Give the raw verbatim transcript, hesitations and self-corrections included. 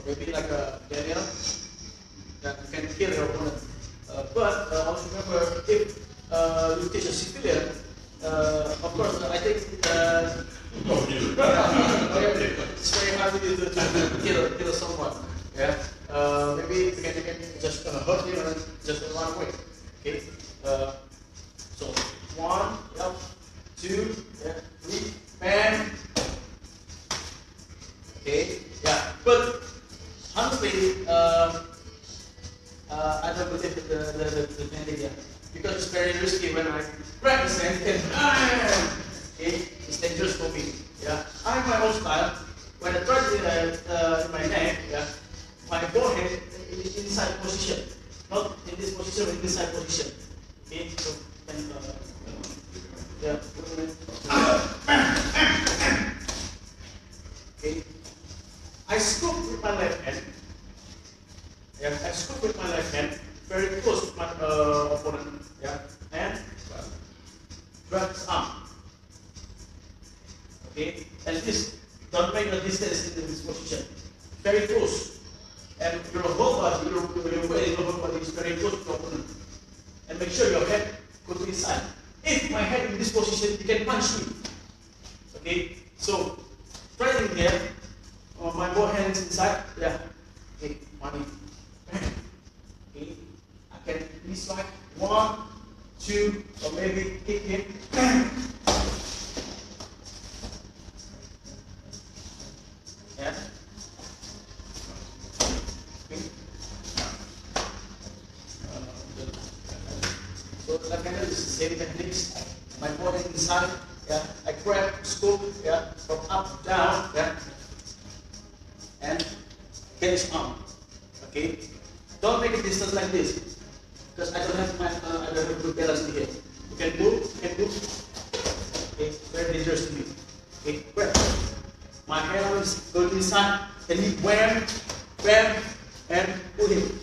maybe like a Daniel, that you can kill your opponent. Uh, but uh, also remember, if uh, you teach a civilian, uh, of course, uh, I think uh, it's very hard to, to, to kill, kill someone. Yeah, uh, maybe you can, you can just uh, hurt him and just run away. Okay, uh, so one, yeah, two, yeah, three, bam. Okay, yeah, but honestly, uh, uh, I don't believe the the the, the, the idea because it's very risky when I practice and can. Okay, it's dangerous for me. Yeah, I have my own style. When I try to uh, uh, in my neck, yeah, my forehead is inside position, not in this position, but inside position. Okay, so and, uh, yeah. Okay, I scoop with my left hand. Yeah, I scoop with my left hand, very close to my uh, opponent. Yeah, and drag his arm. Okay, and this don't make a distance in this position. Very close. And your whole body, your, your weight, your whole body is very close to your opponent. And make sure your head goes inside. If my head in this position, you can punch me. Okay, so try it here. Uh, my both hands inside. Yeah. Okay, money. Okay, I can this like one, two, or maybe kick him. Yeah. Okay. So like I know this is the same techniques. My body inside, yeah. I grab, scoop, yeah, from up down, yeah, and get his arm. Okay. Don't make a distance like this, because I don't have my, uh, I don't have good balance in here. You can move, you can move. Okay, very dangerous to me. Okay, grab. My hand is going inside, and he wham, bam, and pull him.